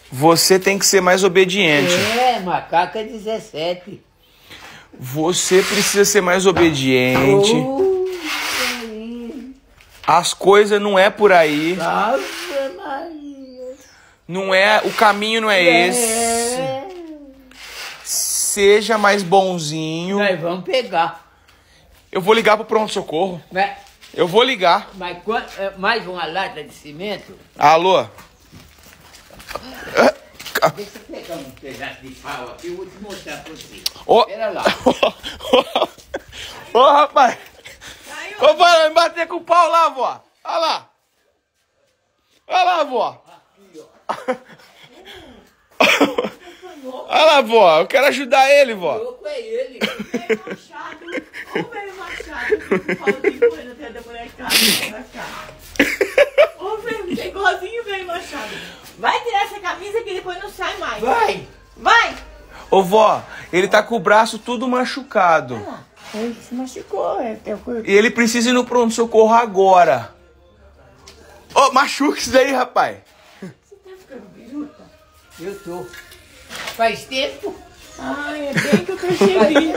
Você tem que ser mais obediente. É, macaca 17. Você precisa ser mais obediente. As coisas não é por aí. Ave Maria. Não é, o caminho não é esse. Seja mais bonzinho. Nós vamos pegar. Eu vou ligar pro pronto-socorro. Eu vou ligar. Mas mais uma lata de cimento? Alô? Deixa eu pegar um pedaço de pau aqui, eu vou te mostrar pra você. Ô, Pera lá. Ô, rapaz. Ô, vai me bater com o pau lá, vó. Olha lá. Olha lá, vó. Olha lá, vó. Eu quero ajudar ele, vó. Louco é ele. Velho Machado. Ô, velho Machado. O pauzinho foi no pé da molecada. Ô, velho, é igualzinho o velho Machado. Vai tirar essa camisa que depois não sai mais. Vai. Vai. Ô, vó, ele tá com o braço tudo machucado. Olha lá. Ele se machucou. E ele precisa ir no pronto-socorro agora. Ô, machuca isso daí, rapaz. Você tá ficando biruta? Eu tô. Faz tempo. Ai, é bem que eu percebi.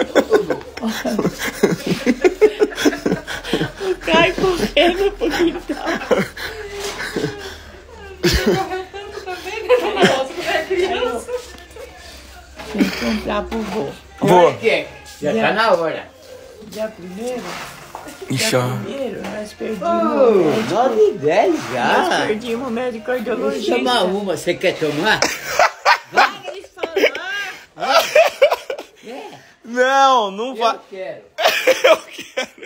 O Caio correndo pro quintal. Você correu tanto também, né? Nossa, quando era criança. Tem que comprar pro vô. Vô. Já tá na hora. Dia primeiro? Ixi, Dia ó. primeiro, nós Ô, perdimos o médico. 9h10 Nós já. perdimos o médico Vou cardiologista. chamar uma, você quer tomar? Para de falar. Não, não vai. Eu quero. Eu quero.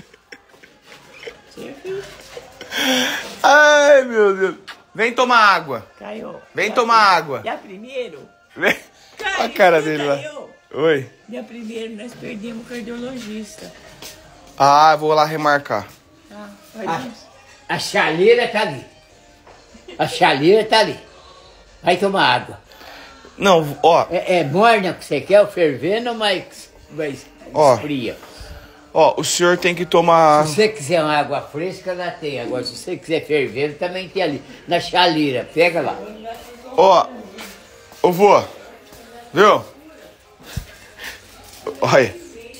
Ai, meu Deus. Vem tomar água. Caio. Vem tomar água. Dia primeiro? Vem. Caio, Olha a cara escuta dele lá. eu. Oi. Dia primeiro nós perdemos o cardiologista. Ah, vou lá remarcar. Tá, faz isso. A chaleira tá ali. A chaleira tá ali. Vai tomar água. Não, ó. É morna que você quer, ou fervendo, mas Ó. esfria. Ó, o senhor tem que tomar... Se você quiser uma água fresca, lá tem. Agora, se você quiser fervendo, também tem ali. Na chaleira, pega lá. Ó, ô vô, viu? Olha.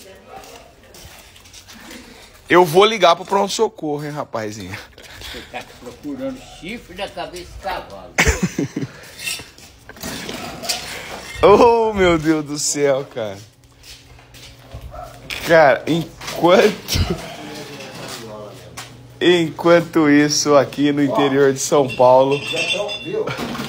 Eu vou ligar pro pronto-socorro, hein, rapazinho. Você tá procurando chifre na cabeça de cavalo. Oh, meu Deus do céu, cara. Cara, enquanto isso, aqui no interior de São Paulo...